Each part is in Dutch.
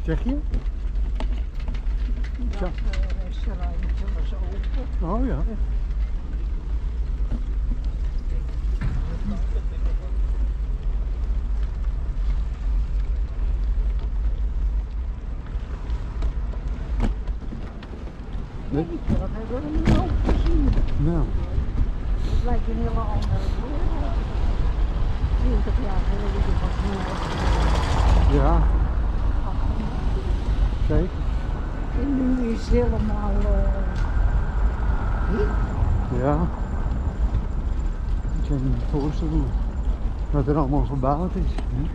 Zeg je? Dat restaurantje was open. Oh ja. Nee, dat hebben we nu ook gezien. Nou, Het lijkt een hele andere wereld. 20 jaar geleden was het ja, zeker. en nu is het helemaal hip. Ja. Ik kan me niet voorstellen wat er allemaal gebouwd is. Hè?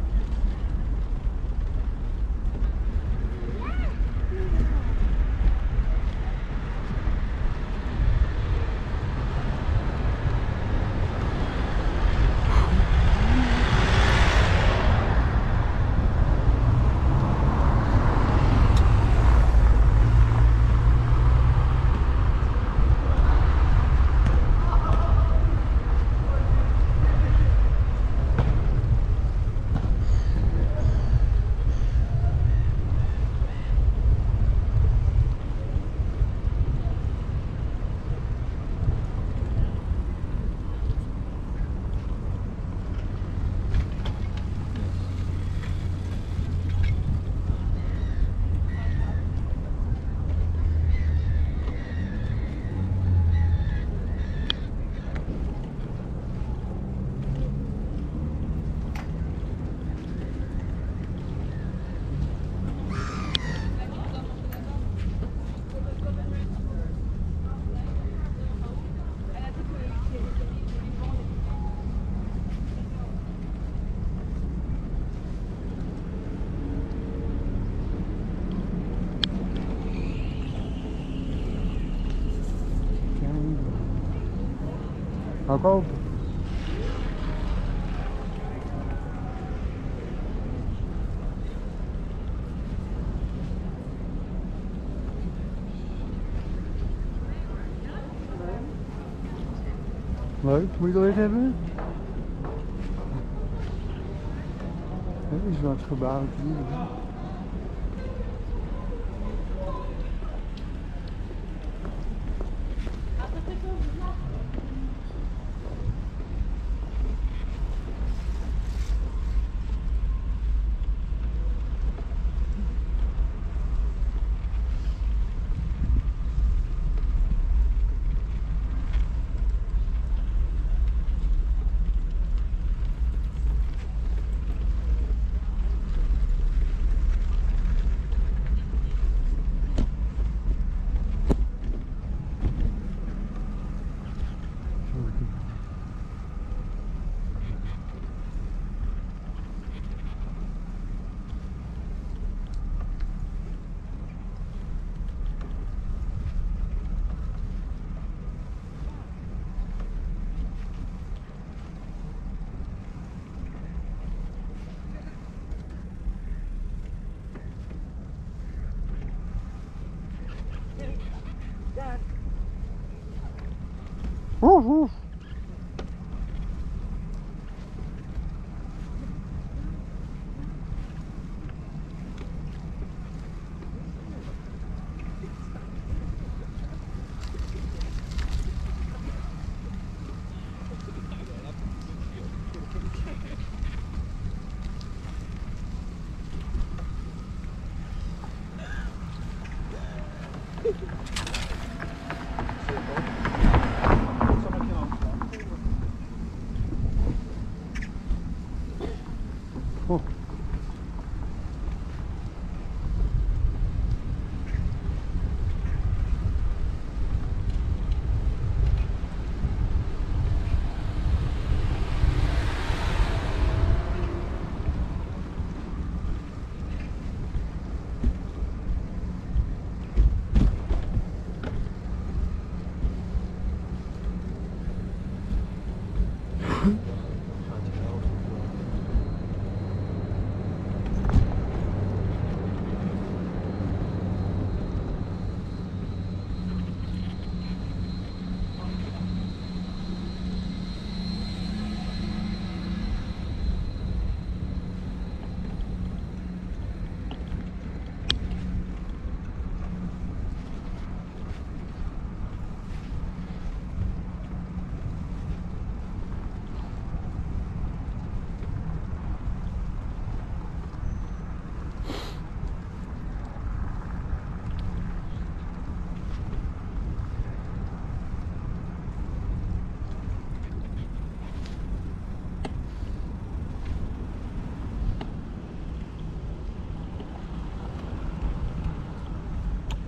Ook open. Leuk, moet je dat eens hebben? Er is wat gebouwd hier. Woef, woef.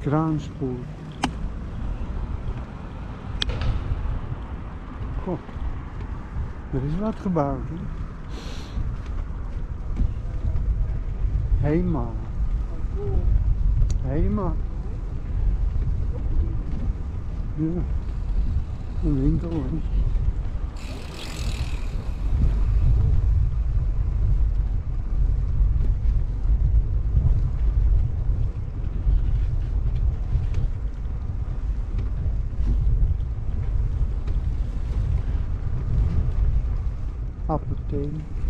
kraanspoor. Goh, er is wat gebouwd, hè? Hema. Hema. Ja, een winkel, hè? Apotheek.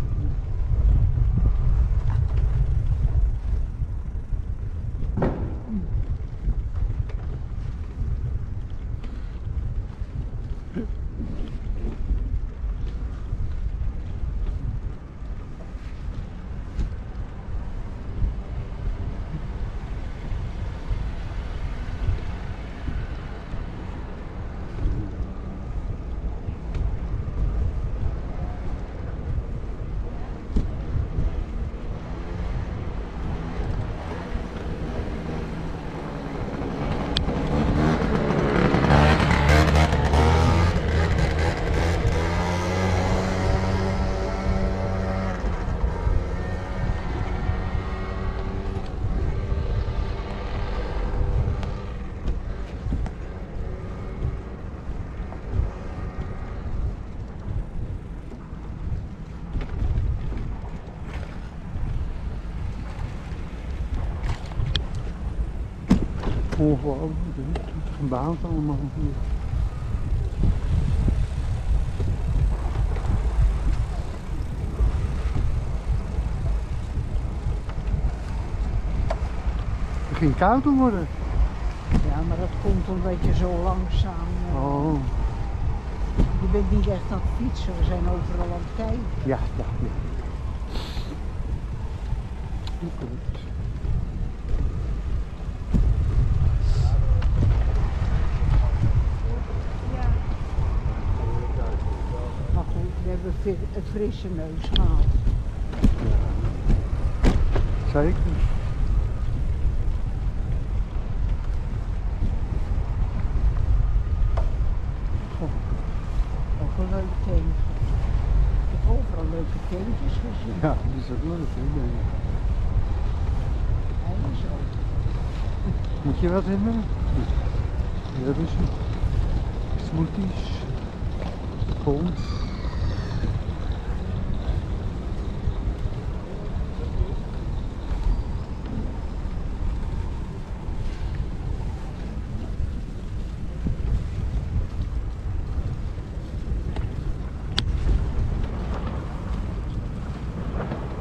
Ongelooflijk, hè? Het gebouwd allemaal hier. Het begint koud te worden. Ja, maar dat komt omdat je zo langzaam... Oh, Je bent niet echt aan het fietsen, we zijn overal aan het kijken. ja. Goed. Maar goed, we hebben het frisse neus gehaald. Zeker. Ook een leuk tentje. Ik heb overal leuke tentjes gezien. Ja, dat is ook leuk, hè? Ja. Hij is ook. Moet je wat hebben? Hier hebben ze. Smoothies. Kool.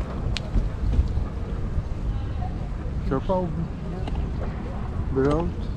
Chocobo. Brood.